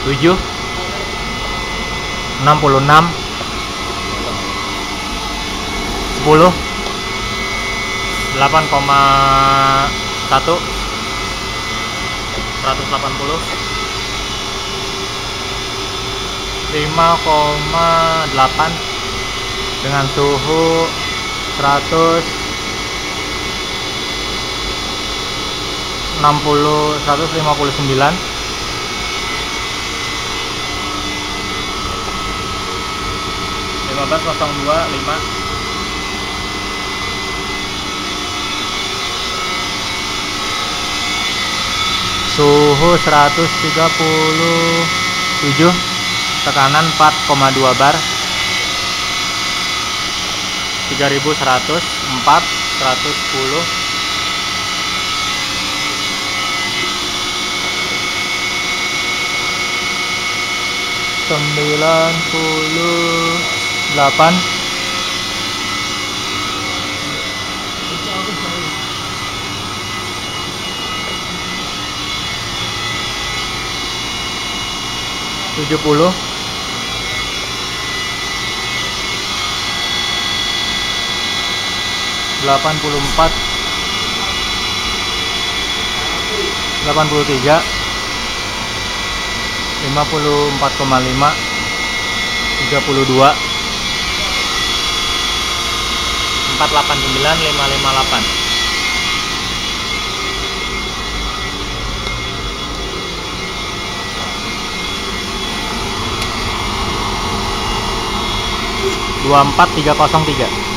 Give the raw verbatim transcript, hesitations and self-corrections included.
tujuh, enam puluh enam, sepuluh, delapan koma satu, seratus delapan puluh, lima koma delapan dengan suhu seratus enam puluh, seratus lima puluh sembilan, lima belas nol dua lima, suhu seratus tiga puluh tujuh, tekanan empat koma dua bar, tiga ribu seratus empat, seratus sepuluh, sembilan puluh delapan, tujuh puluh, delapan puluh empat, delapan puluh tiga, lima puluh empat koma lima, tiga puluh dua, empat delapan sembilan, lima lima delapan, dua empat tiga nol tiga.